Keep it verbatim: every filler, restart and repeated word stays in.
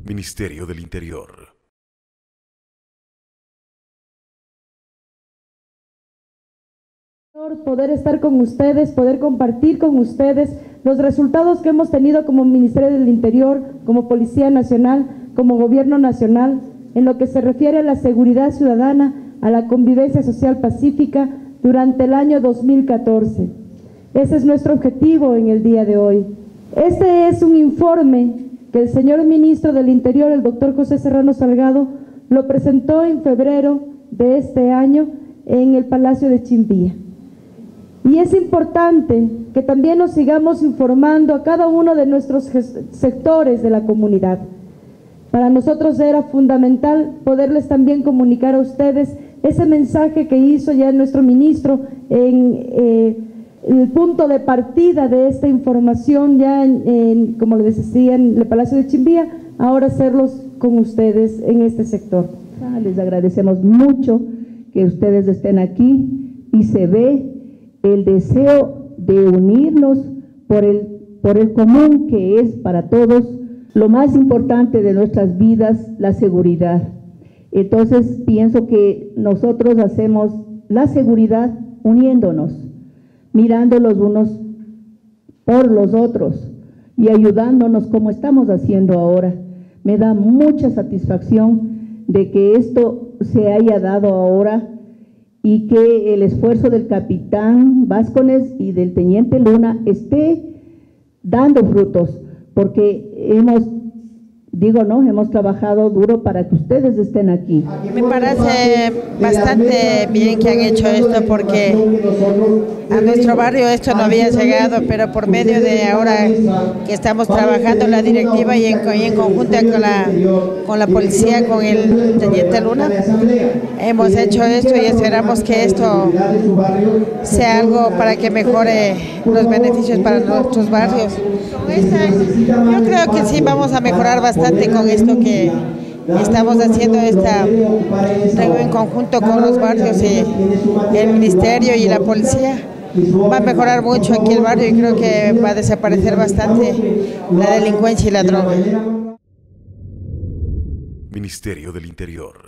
Ministerio del Interior. Poder estar con ustedes, poder compartir con ustedes los resultados que hemos tenido como Ministerio del Interior, como Policía Nacional, como Gobierno Nacional, en lo que se refiere a la seguridad ciudadana, a la convivencia social pacífica durante el año dos mil catorce. Ese es nuestro objetivo en el día de hoy. Este es un informe que el señor Ministro del Interior, el doctor José Serrano Salgado, lo presentó en febrero de este año en el Palacio de Chimbía. Y es importante que también nos sigamos informando a cada uno de nuestros sectores de la comunidad. Para nosotros era fundamental poderles también comunicar a ustedes ese mensaje que hizo ya nuestro ministro en eh, el punto de partida de esta información, ya en, en, como les decía, en el Palacio de Chimbía, ahora hacerlos con ustedes en este sector. Les agradecemos mucho que ustedes estén aquí y se ve el deseo de unirnos por el, por el común que es para todos lo más importante de nuestras vidas, la seguridad. Entonces pienso que nosotros hacemos la seguridad uniéndonos, mirando los unos por los otros y ayudándonos como estamos haciendo ahora. Me da mucha satisfacción de que esto se haya dado ahora y que el esfuerzo del capitán Vázquez y del teniente Luna esté dando frutos, porque hemos, digo, no, hemos trabajado duro para que ustedes estén aquí. Me parece bastante bien que han hecho esto, porque a nuestro barrio esto no había llegado, pero por medio de ahora que estamos trabajando la directiva y en, y en conjunto con la, con la policía, con el teniente Luna, hemos hecho esto y esperamos que esto sea algo para que mejore los beneficios para nuestros barrios. Yo creo que sí vamos a mejorar bastante con esto que estamos haciendo esta en conjunto con los barrios y el ministerio y la policía. Va a mejorar mucho aquí el barrio y creo que va a desaparecer bastante la delincuencia y la droga. Ministerio del Interior.